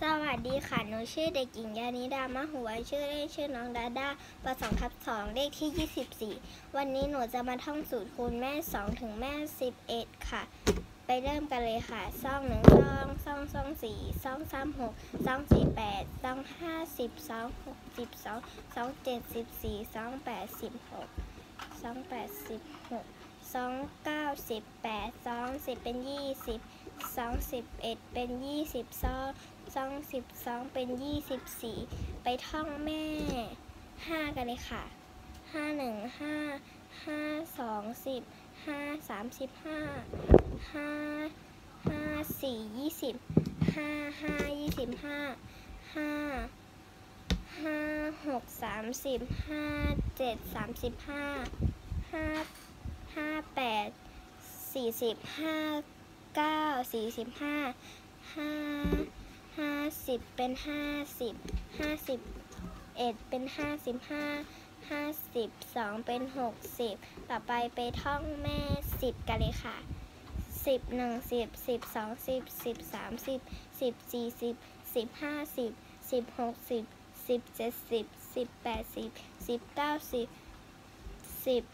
วัสดีค่ะ หนูชื่อเด็กหญิงยานิดามะหัวชื่อเล่นชื่อน้องดาด้าป.2/2 เลขที่ 24 วันนี้หนูจะมาท่องสูตรคูณแม่2ถึงแม่11ค่ะ ไปเริ่มกันเลยค่ะ2 1 2 2 2 4 2 3 6 2 4 8 2 5 10 2 6 12 2 7 14 2 8 16 2 8 16 2 9 18 2 10เป็น20 2 11เป็น22 12เป็น24ไปท่องแม่5กันเลยค่ะ5 1 5 5 2 10 5 35 5 5 4 20 5 5 25 5 5 6 30 5 7 35 5 5 8 40 5 9 45 5 50เป็น50 51เป็น55 52เป็น60ต่อไปท่องแม่10กันเลยค่ะ10 1 10 12 10 13 10 14 10 15 10 16 10 17 10 18 10 19 10 10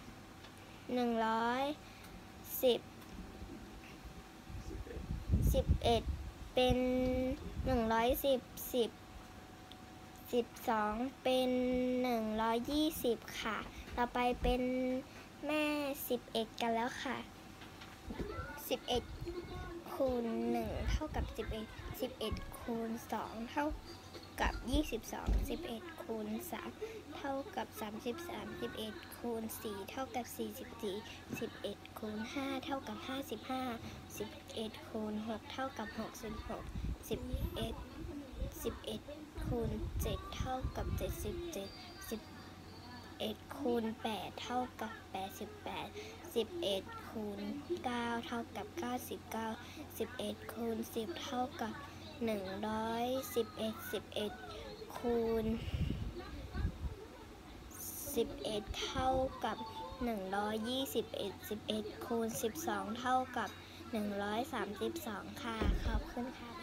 100 10 11เป็น110 12เป็น120ค่ะต่อไปเป็นแม่11กันแล้วค่ะ11คูณ1เท่ากับ11 11คูณ2เท่ากับ22 11คูณ3เท่ากับ33 11คูณ4เท่ากับ44 11คูณ5เท่ากับ55 11คูณ6เท่ากับ66 11คูณ7เท่ากับ77 11คูณ8เท่ากับ88 11คูณ9เท่ากับ99 11คูณ10เท่ากับ100 11คูณ11เท่ากับ121 11คูณ12เท่ากับ132ค่ะขอบคุณค่ะ